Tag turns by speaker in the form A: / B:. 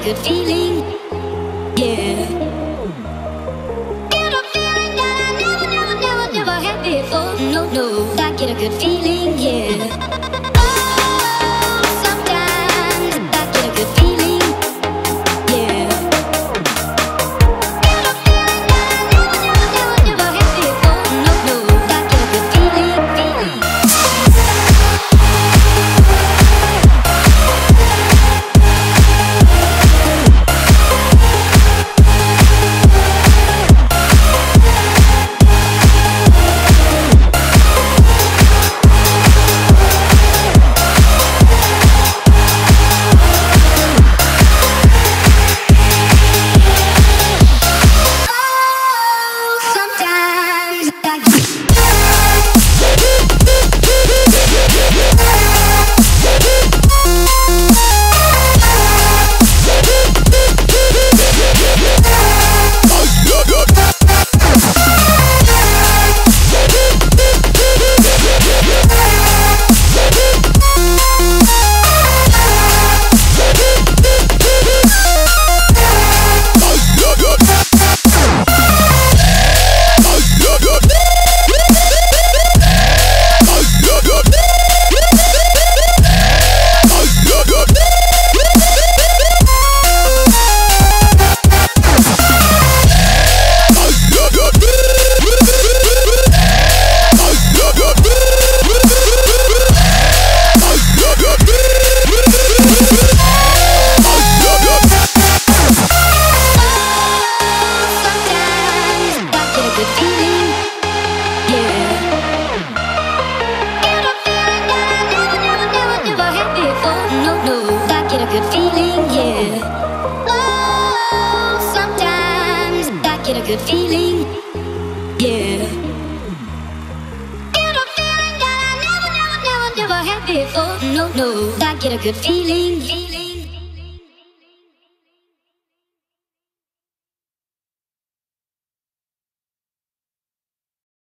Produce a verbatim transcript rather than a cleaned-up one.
A: good feeling, yeah. Get a feeling that I never, never, never, never had before. No, no, I get a good feeling, yeah. Oh, sometimes I get a good feeling, yeah. Get a feeling that I never, never, never, never had before. No, no, I get a good feeling, feeling. Good feeling, yeah. Oh, sometimes I get a good feeling, yeah. Get a feeling that I never, never, never, never had before. No, no, I get a good feeling.